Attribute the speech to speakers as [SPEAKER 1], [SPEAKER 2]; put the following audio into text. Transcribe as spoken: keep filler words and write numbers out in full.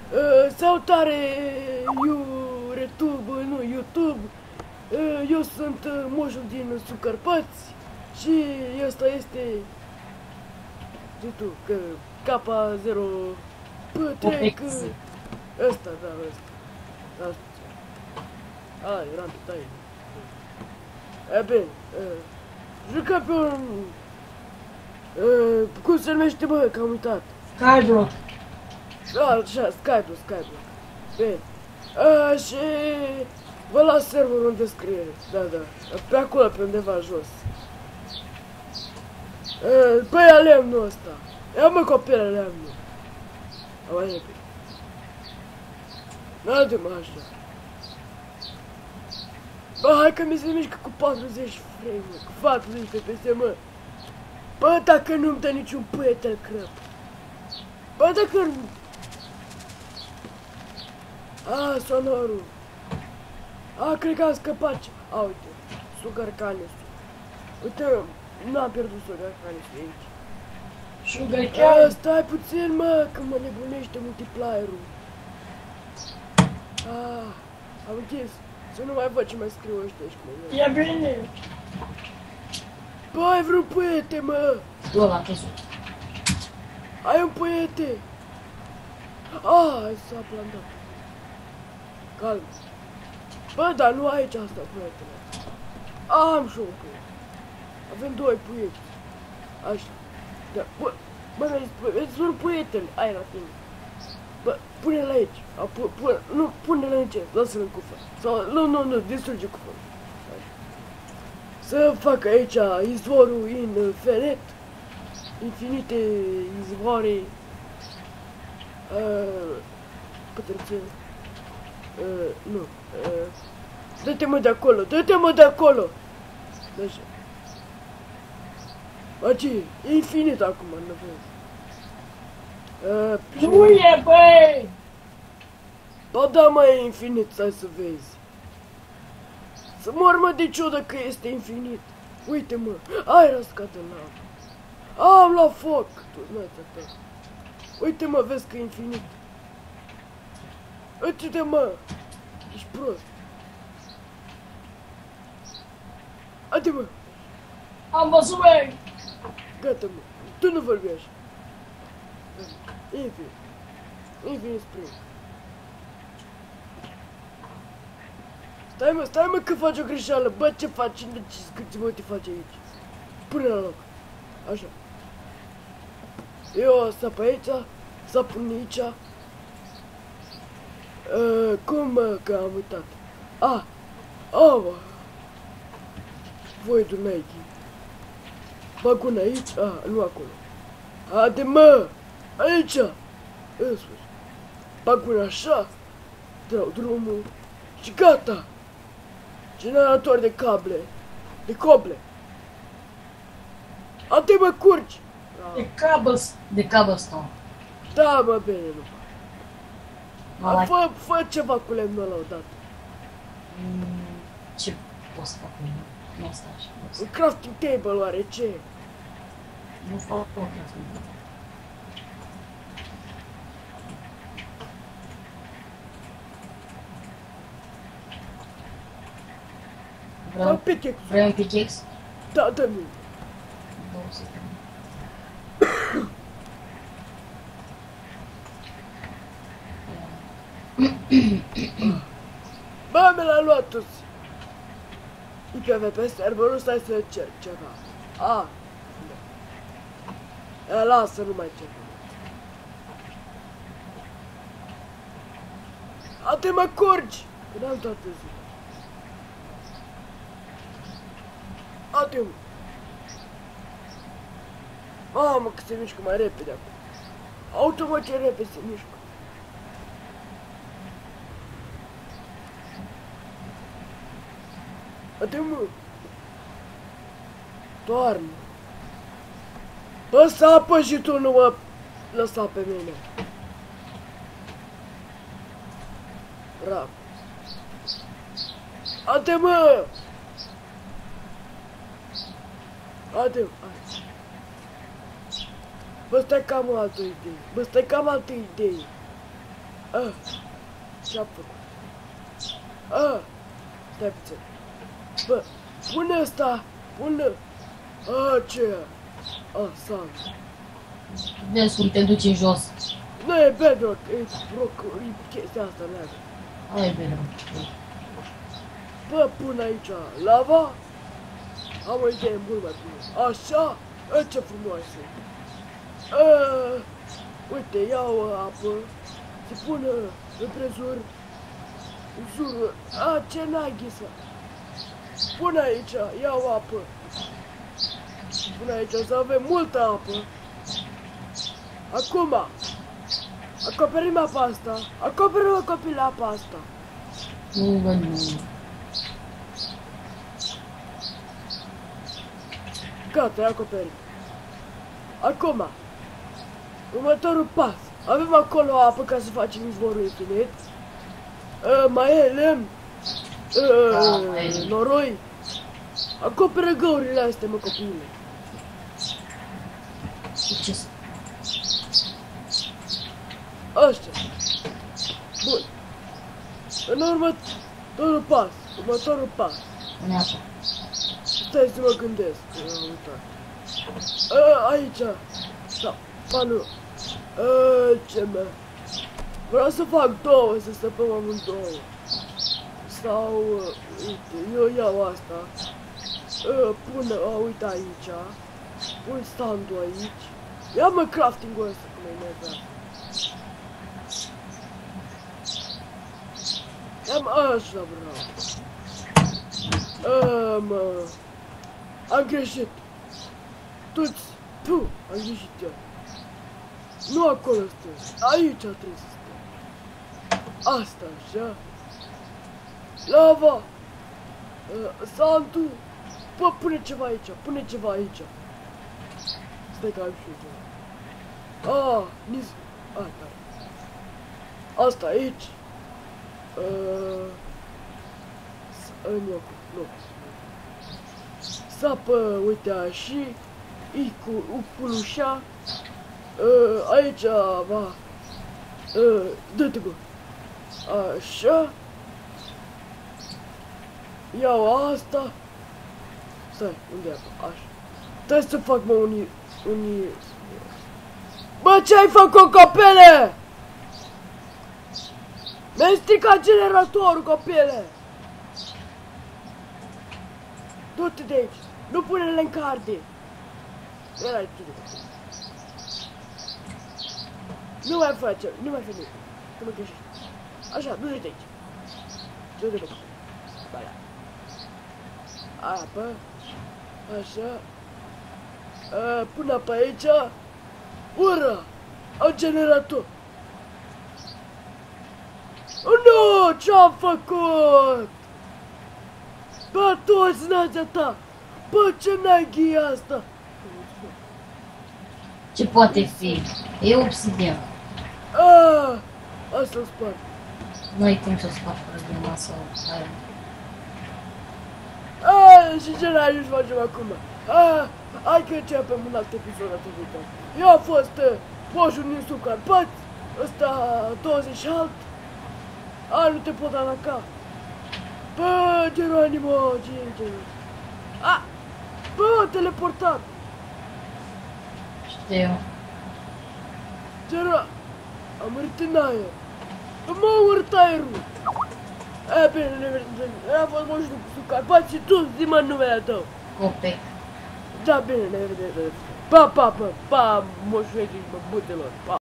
[SPEAKER 1] Uh, salutare, YouTube, nu, YouTube. Uh, eu sunt uh, moșul din Sucarpați și ăsta este, zi tu, că K zero P trei, că ăsta, da, ăsta. Asta. Ai, Randu, tai. E bine, uh, jucăm pe un... Uh, cum se numește, bă, că am uitat.
[SPEAKER 2] Skyblock.
[SPEAKER 1] Da, așa, Skyblock, Skyblock. Bine. Uh, și vă las serverul în descriere. Da, da. Pe acolo, pe undeva jos. Uh, bă, ia lemnul ăsta. Ia mă copilă lemnul. Mai repede. N-ade-mă așa. Bă, hai că mi se mișcă cu patruzeci frame, mă, cu patruzeci F P S, mă. Bă, dacă nu-mi dă niciun puiet, îl crăp. Bă, dacă nu... A, sonorul. A, cred că am scăpat. A, uite, Sugar Canis. Uite, n-am pierdut Sugar Canis aici.
[SPEAKER 2] Sugar Cane.
[SPEAKER 1] A, stai puțin, mă, că mă nebunește multiplayer-ul. A, am închis. Să nu mai văd ce mai scriu ăștia aici cu mine.
[SPEAKER 2] E bine.
[SPEAKER 1] Bă, ai vreun puiete, mă!
[SPEAKER 2] Bă, l-am căzut.
[SPEAKER 1] Ai un puiete! Ah, hai să plantat. Calm. Bă, dar nu aici asta, puietele. Am și un puiet. Avem doi puieți. Așa. Da. Bă, bă, îți spun puietele. Ai la tine. Bă, pune-l aici. A, pu, pu, nu, pune-l în ce? Lasă-l în cufăr. Sau, nu, nu, nu, distruge cufărul. Să fac aici izvorul infinit. Infinite izvoare. Uh, Pătrățel. Uh, nu. Uh, dă-te mă de acolo, dă-te mă de acolo. Așa. Bă, ce? E infinit acum, nu vezi. Uh,
[SPEAKER 2] Nu e, băi!
[SPEAKER 1] Ba da, mă, e infinit, stai să vezi. Să mor, mă, de ciudă că este infinit. Uite, mă, ai răscat în apă. Am luat foc. Tu, nu ta. Uite, mă, vezi că e infinit. Uite-te, mă. Ești prost. Haide, mă.
[SPEAKER 2] Am văzut, băi!
[SPEAKER 1] Gata, mă. Tu nu vorbi așa. Infinit. Infinit spring. Stai, mă, stai, mă, că faci o greșeală. Bă, ce faci? Ce câți mă te faci aici? Pune la loc. Așa. Eu sap aici, sap până aici. Uh, cum, mă, că am uitat? Ah, oh, mă. Voi du Nike. Bag una aici, ah, nu acolo. Haide, mă, aici. În sus. Bag una așa. Dau drumul. Și gata. Generator de cable. De coble. Ate, mă, curci.
[SPEAKER 2] De cobbles, de cobblestone.
[SPEAKER 1] Da, mă, bine, nu.
[SPEAKER 2] Mă like.
[SPEAKER 1] Fă, fă ceva cu lemnul ăla odată.
[SPEAKER 2] Mm, ce pot să fac cu mine? Nu stai așa. nu stai.
[SPEAKER 1] Un crafting table, oare ce?
[SPEAKER 2] Nu fac o crafting.
[SPEAKER 1] Dau
[SPEAKER 2] Vreau,
[SPEAKER 1] pickaxe.
[SPEAKER 2] vrei un pickaxe?
[SPEAKER 1] Da, dă-mi.
[SPEAKER 2] Două secunde.
[SPEAKER 1] Bă, mi l-a luat toți. I P V pe serverul, stai să cerc ceva. A. E, lasă, nu mai cerc. Ate, mă, curgi! Că n-am toată ziua. Ate, mă. Mamă, că se mișcă mai repede acum. Auto, mă, ce repede se mișcă. Ate, mă. Doarme. Bă, sapă și tu, nu mă lăsa pe mine. Rap. Ate, mă. Ate, hai. Bă, stai că am altă idee. Bă, stai că am altă idee. Ah, ce-am făcut? Ah, stai puțin. Bă, pune ăsta, pune... Ah, ce e? Ah, sand.
[SPEAKER 2] Vezi cum te duci în jos.
[SPEAKER 1] Nu e bedrock, e rock, e chestia asta, leagă.
[SPEAKER 2] Aia e bine.
[SPEAKER 1] Bă, pun aici lava. Am o idee mult mai bună. Așa? E, ce frumoasă. Uh, uite, iau apă. Se pun împrejur. În jur. A, ce n-ai ghisă? Pun aici, iau apă. Pun aici, o să avem multă apă. Acum. Acoperim apa asta. Acoperim copil apa asta.
[SPEAKER 2] Nu văd nu.
[SPEAKER 1] Gata, e acoperit. Acum, următorul pas. Avem acolo apă ca să facem izvorul infinit. Uh, mai e lemn. Uh,
[SPEAKER 2] Da, mai e lemn.
[SPEAKER 1] noroi. Acoperă găurile astea, mă, copiile.
[SPEAKER 2] Ce
[SPEAKER 1] Așa. Bun. În următorul pas. Următorul pas.
[SPEAKER 2] Pune apa.
[SPEAKER 1] Stai să mă gândesc. Am uitat. Uh, aici. Da. Ba nu. Uh, ce mă. Vreau să fac două, să stăpăm amândouă. Sau, uh, uite, eu iau asta. Uh, pun, uh, uite aici. Pun standul aici. Ia mă crafting-ul ăsta, cum e nebea. Am așa vreau. Uh, mă. Am greșit. Toți. Tu, am greșit eu. Nu acolo stă. Aici trebuie să stă. Asta, așa. Lava. Uh, Santu. Bă, pune ceva aici. Pune ceva aici. Stai că am și eu ceva. Ah, nici... Ah, da. Asta aici. Uh, în locul, nu. Sapă, uite, și I cu uculușa. Uh, aici, va. Uh, dă-te, bă. Așa. Iau asta. Stai, unde e apa? Așa. Trebuie să fac, mă, unii... unii... Bă, ce ai făcut, copile? Mi-ai stricat generatorul, copile! Du-te de aici! Nu pune-le în carde! Era aici, copile. Nu mai face, nu mai face. Nu mă greșești. Așa, du-te de aici. Du-te de aici. Bala. Apă. Așa. A, pune apă aici. Ură! Au generator! Nu! Ce-am făcut? Bă, toți nația ta! Bă, ce n-ai ghia asta?
[SPEAKER 2] Ce poate fi? E obsidian.
[SPEAKER 1] Aaaa! Asta-l spart.
[SPEAKER 2] Nu ai timp să sparg problema sau aia.
[SPEAKER 1] Aaaa, și ce n-ai ajuns să facem acum? Aaaa, hai că începem un alt episod atât viitor. Eu am fost uh, Moșul din Subcarpați, ăsta douăzeci și opt. A, nu te pot ataca. Bă, Geronimo, ce e? A, bă, teleportat.
[SPEAKER 2] Știu.
[SPEAKER 1] Gero, am murit în aer. M-a urât aerul. E, bine, ne vedem. A fost Moșul din Subcarpați și tu, zi-mă numele tău.
[SPEAKER 2] Copec.
[SPEAKER 1] Da, bine, ne vedem. Pa, pa, pa, pa, moșuieții, bă, butelor, pa.